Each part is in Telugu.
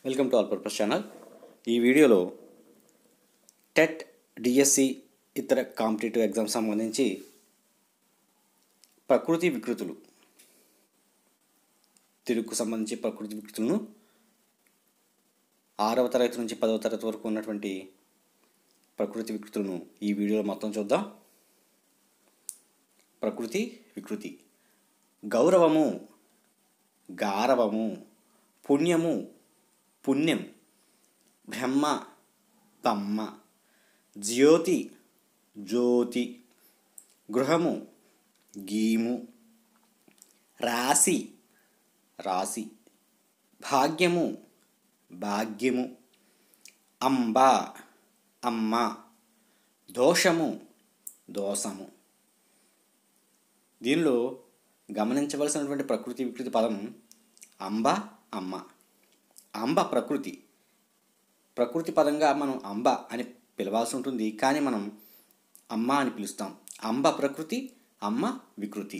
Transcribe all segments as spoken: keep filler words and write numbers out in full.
Welcome to all purpose channel. ఈ వీడియోలో టెట్, డిఎస్సి ఇతర కాంపిటేటివ్ ఎగ్జామ్ సంబంధించి ప్రకృతి వికృతులు, తెలుగుకు సంబంధించి ప్రకృతి వికృతులను ఆరవ తరగతి నుంచి పదవ తరగతి వరకు ఉన్నటువంటి ప్రకృతి వికృతులను ఈ వీడియోలో మొత్తం చూద్దాం. ప్రకృతి వికృతి: గౌరవము, గారవము, పుణ్యము, పుణ్యం, బ్రహ్మ, బమ్మ, జ్యోతి, జ్యోతి, గృహము, గీము, రాశి, రాశి, భాగ్యము, భాగ్యము, అంబ, అమ్మ, దోషము, దోషము. దీనిలో గమనించవలసినటువంటి ప్రకృతి వికృతి పదం అంబ, అమ్మ. అంబ ప్రకృతి ప్రకృతి పదంగా మనం అంబ అని పిలవాల్సి ఉంటుంది, కానీ మనం అమ్మ అని పిలుస్తాం. అంబ ప్రకృతి, అమ్మ వికృతి.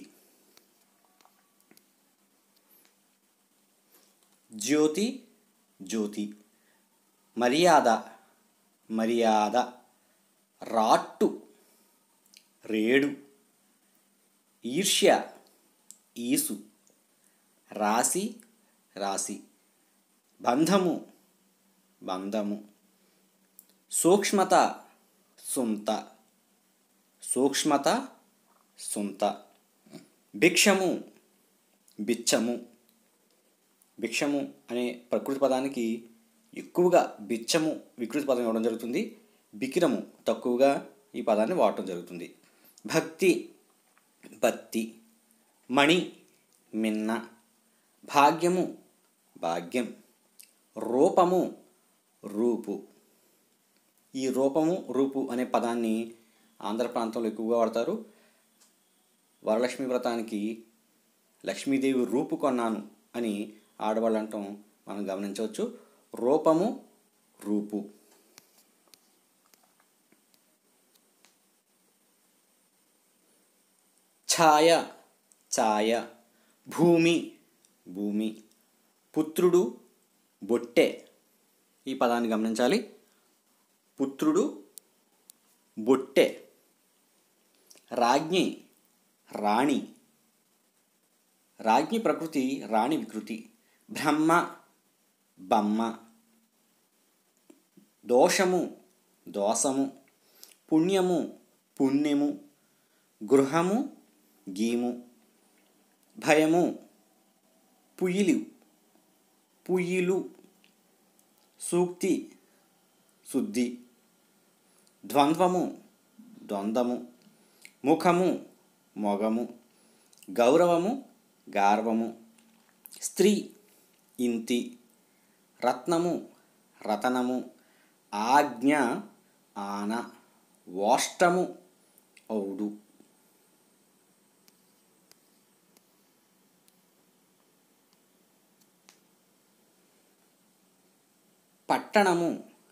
జ్యోతి, జ్యోతి, మర్యాద, మర్యాద, రాట్టు, రేడు, ఈర్ష్య, ఈసు, రాశి, రాశి, బంధము, బంధము, సూక్ష్మత, సుంత, సూక్ష్మత, సుంత, భిక్షము, బిచ్చము. భిక్షము అనే ప్రకృతి పదానికి ఎక్కువగా బిచ్చము వికృతి పదం ఇవ్వడం జరుగుతుంది. బికిరము తక్కువగా ఈ పదాన్ని వాడటం జరుగుతుంది. భక్తి, భక్తి, మణి, మిన్న, భాగ్యము, భాగ్యం, రూపము, రూపు. ఈ రూపము, రూపు అనే పదాన్ని ఆంధ్ర ప్రాంతంలో ఎక్కువగా వాడతారు. వరలక్ష్మి వ్రతానికి లక్ష్మీదేవి రూపు కొన్నాను అని ఆడవాళ్ళు అంటాం మనం గమనించవచ్చు. రూపము, రూపు. ఛాయ, ఛాయ, భూమి, భూమి, పుత్రుడు, బొట్టె. ఈ పదాన్ని గమనించాలి. పుత్రుడు, బొట్టె. రాజ్ఞి, రాణి. రాజ్ఞి ప్రకృతి, రాణి వికృతి. బ్రహ్మ, బమ్మ. దోషము, దోషము, పుణ్యము, పుణ్యము, గృహము, గీము, భయము, పుయిలు, పుయిలు, సూక్తి, శుద్ధి, ద్వంద్వము, ద్వంద్వము, ముఖము, మొగము, గౌరవము, గార్వము, స్త్రీ, ఇంతి, రత్నము, రతనము, ఆజ్ఞ, ఆన, ఓష్టము, ఔడు. పట్టణము,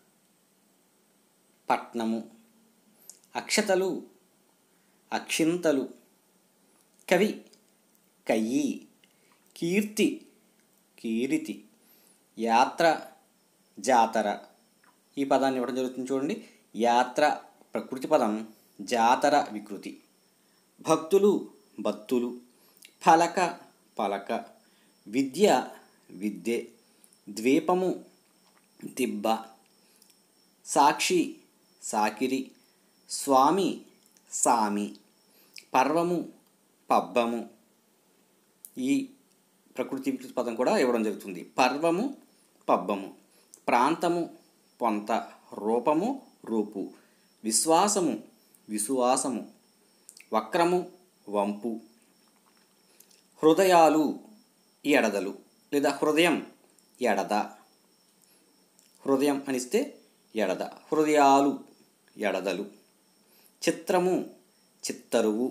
పట్నము, అక్షతలు, అక్షింతలు, కవి, కయ్యి, కీర్తి, కీరితి, యాత్ర, జాతర. ఈ పదాన్ని ఇవ్వడం జరుగుతుంది చూడండి. యాత్ర ప్రకృతి పదం, జాతర వికృతి. భక్తులు, భక్తులు, ఫలక, పలక, విద్య, విద్యె, ద్వీపము, దిబ్బ, సాక్షి, సాకిరి, స్వామి, సామి, పర్వము, పబ్బము. ఈ ప్రకృతి వికృతి పదం కూడా ఇవ్వడం జరుగుతుంది. పర్వము, పబ్బము, ప్రాంతము, పొంత, రూపము, రూపు, విశ్వాసము, విశ్వాసము, వక్రము, వంపు, హృదయాలు, ఎడదలు లేదా హృదయం, ఎడద. హృదయం అనిస్తే ఎడద. హృదయాలు, ఎడదలు. చిత్రము, చిత్తరువు.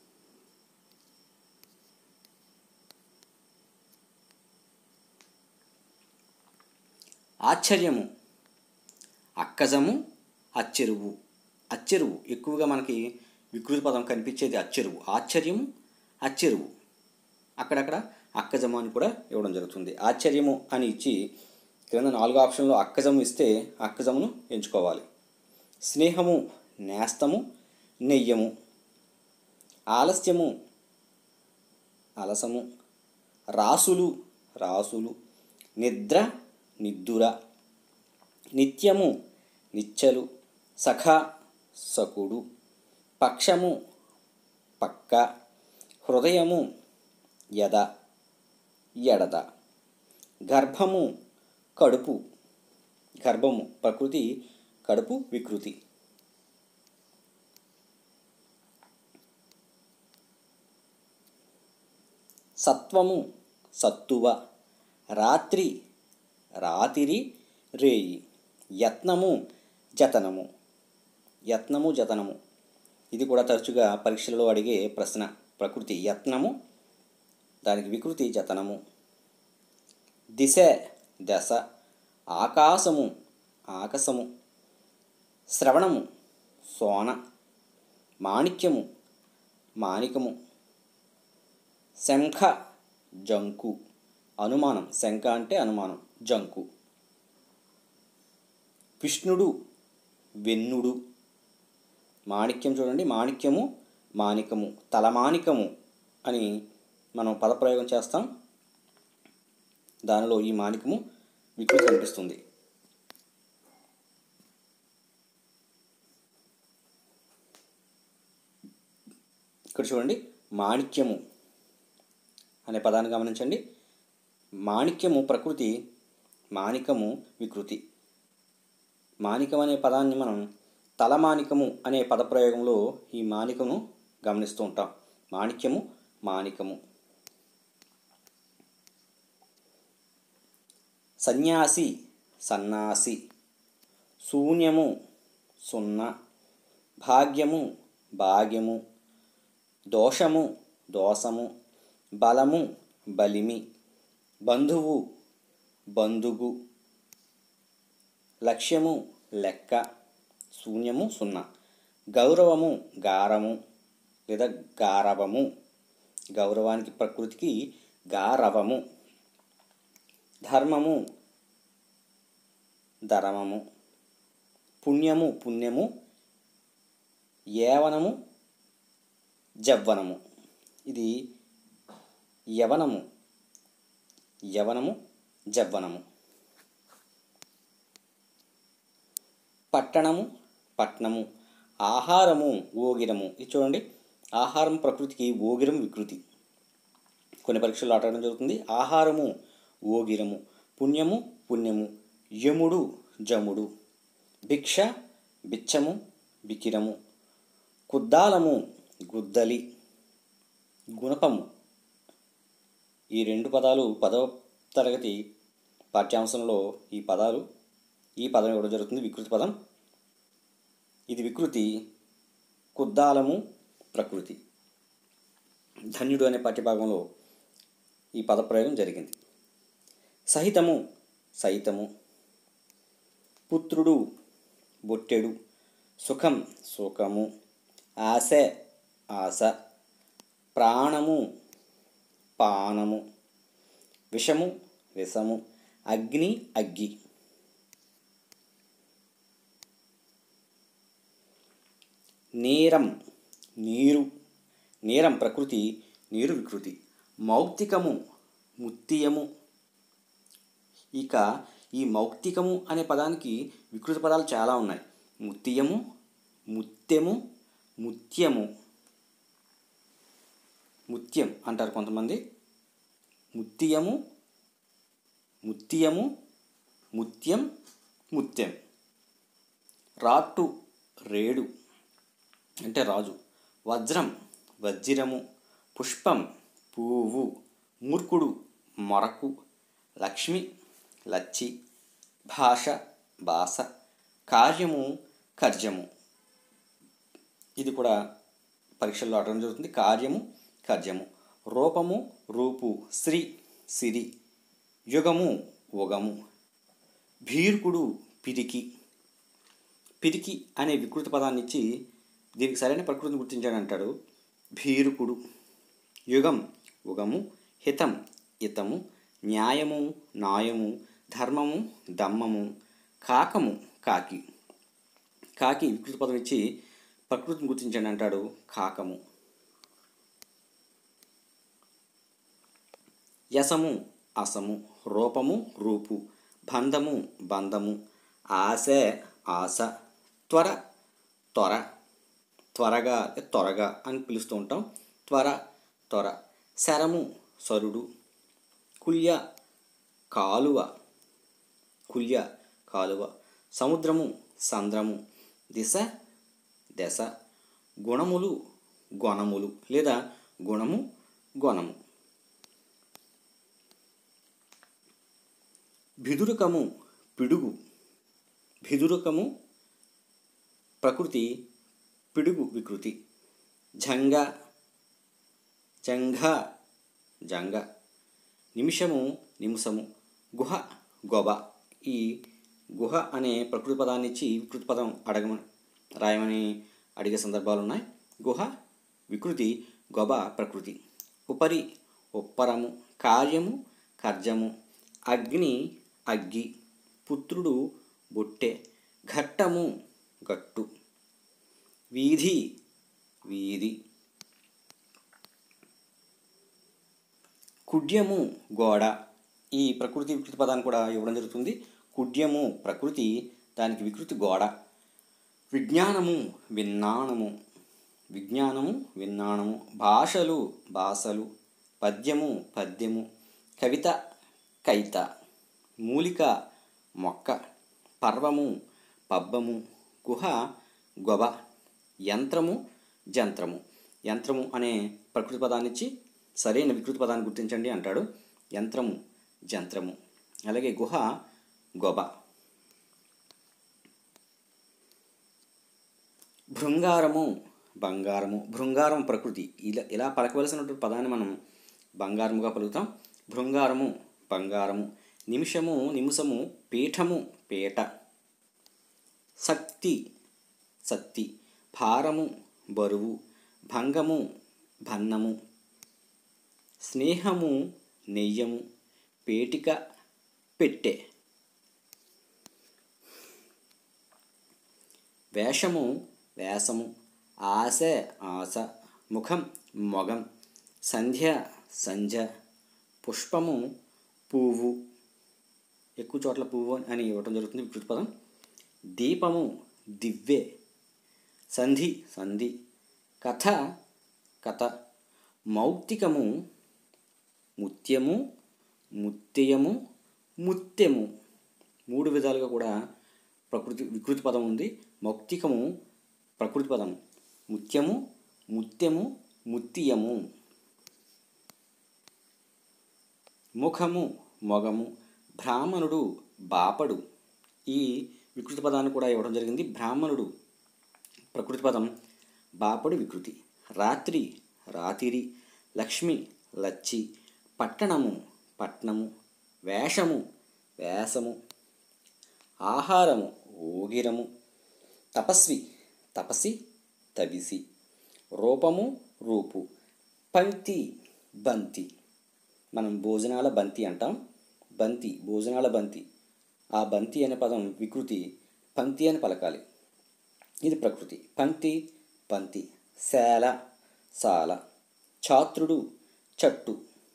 ఆశ్చర్యము, అక్కజము, అచ్చెరువు. అచ్చెరువు ఎక్కువగా మనకి వికృతి పదం కనిపించేది అచ్చెరువు. ఆశ్చర్యము, అచ్చెరువు. అక్కడక్కడ అక్కజము అని కూడా ఇవ్వడం జరుగుతుంది. ఆశ్చర్యము అని ఇచ్చి క్రింద నాలుగు ఆప్షన్లో అక్కజము ఇస్తే అక్కజమును ఎంచుకోవాలి. స్నేహము, నేస్తము, నెయ్యము. ఆలస్యము, అలసము. రాసులు, రాసులు. నిద్ర, నిద్దుర. నిత్యము, నిచ్చలు. సఖ, సకుడు. పక్షము, పక్క. హృదయము, యద, ఎడద. గర్భము, కడుపు. గర్భము ప్రకృతి, కడుపు వికృతి. సత్వము, సత్తువ. రాత్రి, రాతిరి, రేయి. యత్నము, జతనము. యత్నము, జతనము. ఇది కూడా తరచుగా పరీక్షలలో అడిగే ప్రశ్న. ప్రకృతి యత్నము, దానికి వికృతి జతనము. దిశ, దశ. ఆకాశము, ఆకాశము. శ్రవణము, సోన. మాణిక్యము, మాణికము. శంఖ, జంకు. అనుమానం, శంఖ అంటే అనుమానం, జంకు. విష్ణుడు, వెన్నుడు. మాణిక్యం చూడండి, మాణిక్యము, మాణికము. తలమాణికము అని మనం పదప్రయోగం చేస్తాం. దానిలో ఈ మాణికము వికృతి కనిపిస్తుంది. ఇక్కడ చూడండి, మాణిక్యము అనే పదాన్ని గమనించండి. మాణిక్యము ప్రకృతి, మాణికము వికృతి. మాణికం అనే పదాన్ని మనం తలమాణికము అనే పదప్రయోగంలో ఈ మాణికము గమనిస్తూ ఉంటాం. మాణిక్యము, మాణికము. సన్యాసి, సన్నాసి. శూన్యము, సున్నా. భాగ్యము, భాగ్యము. దోషము, దోషము. బలము, బలిమి. బంధువు, బంధుగు. లక్ష్యము, లెక్క. శూన్యము, సున్నా. గౌరవము, గారము లేదా గారవము. గౌరవానికి ప్రకృతికి గారవము. ధర్మము, ధర్మము. పుణ్యము, పుణ్యము. యవనము, జవ్వనము. ఇది యవనము, యవనము, జవ్వనము. పట్టణము, పట్నము. ఆహారము, ఓగిరము. ఇది చూడండి, ఆహారం ప్రకృతికి, ఓగిరం వికృతి. కొన్ని పరీక్షలు అడగడం జరుగుతుంది. ఆహారము, ఓగిరము. పుణ్యము, పుణ్యము. యముడు, జముడు. భిక్ష, బిచ్చము, బికిరము. కుద్దాలము, గుద్దలి. గుణపము. ఈ రెండు పదాలు పదవ తరగతి పాఠ్యాంశంలో ఈ పదాలు ఈ పదం ఇవ్వడం జరుగుతుంది. వికృతి పదం ఇది. వికృతి. కుద్దాలము ప్రకృతి. ధన్యుడు అనే పాఠ్యభాగంలో ఈ పదప్రయోగం జరిగింది. సహితము, సహితము. పుత్రుడు, బొట్టెడు. సుఖం, సుఖము. ఆశ, ఆశ. ప్రాణము, పానము. విషము, విషము. అగ్ని, అగ్గి. నీరం, నీరు. నీరం ప్రకృతి, నీరు వికృతి. మౌక్తికము, ముత్తియము. ఇక ఈ మౌక్తికము అనే పదానికి వికృతి పదాలు చాలా ఉన్నాయి. ముత్తియము, ముత్యము, ముత్యము. ముత్యం అంటారు కొంతమంది. ముత్తియము, ముత్యము, ముత్యం, ముత్యం. రాట్టు, రేడు అంటే రాజు. వజ్రం, వజ్రము. పుష్పం, పువ్వు. మూర్ఖుడు, మొరకు. లక్ష్మి, లచ్చి. భాష, భాష. కార్యము, కర్జము. ఇది కూడా పరీక్షల్లో అడగడం జరుగుతుంది. కార్యము, కర్జము. రూపము, రూపు. శ్రీ, సిరి. యుగము, ఉగము. భీర్కుడు, పిరికి. పిరికి అనే వికృతి పదాన్ని ఇచ్చి దీనికి సరైన ప్రకృతిని గుర్తించాడు అంటాడు. భీరుకుడు. యుగం, ఉగము. హితం, హితము. న్యాయము, న్యాయము. ధర్మము దమ్మము, కాకము కాకి. కాకి వికృతి పదం ఇచ్చి ప్రకృతిని గుర్తించండి అంటాడు. కాకము. యసము అసము, రూపము రూపు, బంధము బంధము, ఆశ ఆశ, త్వర త్వర, త్వరగా త్వరగా అని పిలుస్తూ ఉంటాం. త్వర త్వర. శరము సరుడు, కుల్య కాలువ, కుల్య కాలువ, సముద్రము సంద్రము, దిశ దశ, గుణములు గొణములు లేదా గుణము గొణము. భిదురుకము పిడుగు, భిదురుకము ప్రకృతి, పిడుగు వికృతి. జంగ జంఘ జంగ, నిమిషము నిమిషము, గుహ గొబ. ఈ గుహ అనే ప్రకృతి పదాన్ని ఇచ్చి వికృతి పదం అడగమని రాయమని అడిగే సందర్భాలు ఉన్నాయి. గుహ వికృతి, గొబ ప్రకృతి. ఉపరి ఉప్పరము, కార్యము కర్జము, అగ్ని అగ్గి, పుత్రుడు బొట్టె, ఘట్టము గట్టు, వీధి వీధి. కుడ్యము గోడ. ఈ ప్రకృతి వికృతి పదాన్ని కూడా ఇవ్వడం జరుగుతుంది. కుడ్యము ప్రకృతి, దానికి వికృతి గోడ. విజ్ఞానము విజ్ఞానము, విజ్ఞానము విజ్ఞానము. భాషలు భాషలు, పద్యము పద్యము, కవిత కైత, మూలిక మొక్క, పర్వము పబ్బము, గుహ గొబ, యంత్రము జంత్రము. యంత్రము అనే ప్రకృతి పదాన్ని ఇచ్చి సరైన వికృతి పదాన్ని గుర్తించండి అంటాడు. యంత్రము జంత్రము. అలాగే గుహ గొబ. భృంగారము బంగారము, భృంగారం ప్రకృతి. ఇలా ఇలా పలకవలసినటువంటి పదాన్ని మనం బంగారముగా పలుకుతాం. భృంగారము బంగారము. నిమిషము నిమిషము, పీఠము పీట, శక్తి శక్తి, భారము బరువు, భంగము భన్నము, స్నేహము నెయ్యము, పేటిక పెట్టె. వేషము వేషము, ఆశ ఆశ, ముఖం మొగం, సంధ్య సంధ్య, పుష్పము పువ్వు. ఎక్కువ చోట్ల పువ్వు అని ఇవ్వటం జరుగుతుంది వికృతి పదం. దీపము దివ్వె, సంధి సంధి, కథ కథ, మౌక్తికము ముత్యము ముత్యము ముత్యము. మూడు విధాలుగా కూడా ప్రకృతి వికృతి పదం ఉంది. మౌక్తికము ప్రకృతి పదం, ముత్యము ముత్యము ముత్యము. ముఖము మొగము, బ్రాహ్మణుడు బాపడు. ఈ వికృతి పదాన్ని కూడా ఇవ్వడం జరిగింది. బ్రాహ్మణుడు ప్రకృతి పదం, బాపడు వికృతి. రాత్రి రాతిరి, లక్ష్మి లచ్చి, పట్టణము పట్నము, వేషము వేషము, ఆహారము ఓగిరము, తపస్వి తపసి తవిసి, రూపము రూపు, పంక్తి బంతి. మనం భోజనాల బంతి అంటాం. బంతి భోజనాల బంతి. ఆ బంతి అనే పదం వికృతి, పంక్తి అని పలకాలి. ఇది ప్రకృతి. పంక్తి పంక్తి. శాల సాల, ఛాత్రుడు చట్టు.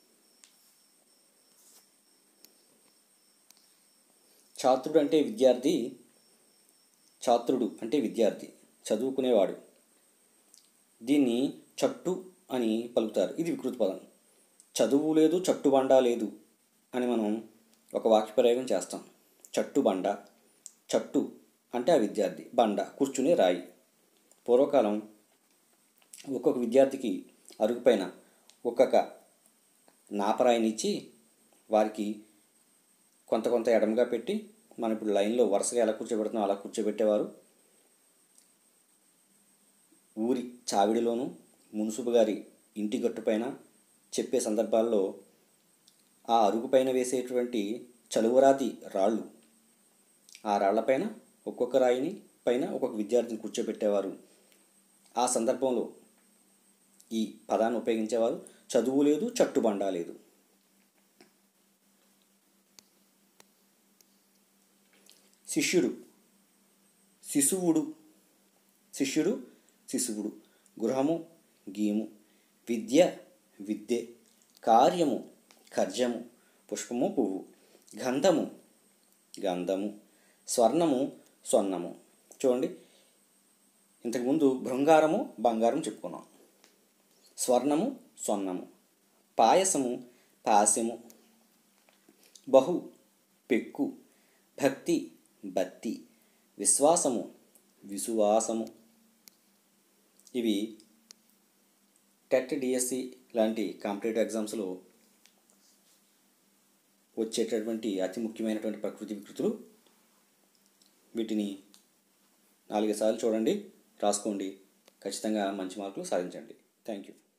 ఛాత్రుడు అంటే విద్యార్థి, ఛాత్రుడు అంటే విద్యార్థి, చదువుకునేవాడు. దీన్ని చట్టు అని పలుకుతారు. ఇది వికృతి పదం. చదువు లేదు చట్టుబండ లేదు అని మనం ఒక వాక్య ప్రయోగం చేస్తాం. చట్టుబండ, చట్టు అంటే ఆ విద్యార్థి, బండ కూర్చునే రాయి. పూర్వకాలం ఒక్కొక్క విద్యార్థికి అరుగుపైన ఒక్కొక్క నాపరాయినిచ్చి వారికి కొంత కొంత ఎడమగా పెట్టి, మనం ఇప్పుడు లైన్లో వరుసగా ఎలా కూర్చోబెడుతున్నాం అలా కూర్చోబెట్టేవారు. ఊరి చావిడిలోను మున్సిపు గారి ఇంటి గట్టుపైన చెప్పే సందర్భాల్లో ఆ అరుగుపైన వేసేటువంటి చలువరాతి రాళ్ళు, ఆ రాళ్లపైన ఒక్కొక్క రాయిని పైన ఒక్కొక్క విద్యార్థిని కూర్చోబెట్టేవారు. ఆ సందర్భంలో ఈ పదాన్ని ఉపయోగించేవారు. చదువు లేదు చట్టుబండ లేదు. శిష్యుడు, శిశువుడు, శిష్యుడు శిశువుడు. గృహము గీము. విద్య విద్యే. కార్యము ఖర్జము. పుష్పము పువ్వు. గంధము గంధము. స్వర్ణము స్వర్ణము. చూడండి, ఇంతకుముందు భృంగారము బంగారం చెప్పుకున్నాం. స్వర్ణము స్వర్ణము. పాయసము పాస్యము. బహు పెక్కు. భక్తి బత్తి. విశ్వాసము విసువాసము. ఇవి టెట్ డిఎస్సి లాంటి కాంపిటేటివ్ ఎగ్జామ్స్లో వచ్చేటటువంటి అతి ముఖ్యమైనటువంటి ప్రకృతి వికృతులు. వీటిని నాలుగైదు సార్లు చూడండి, రాసుకోండి. ఖచ్చితంగా మంచి మార్కులు సాధించండి. Thank you.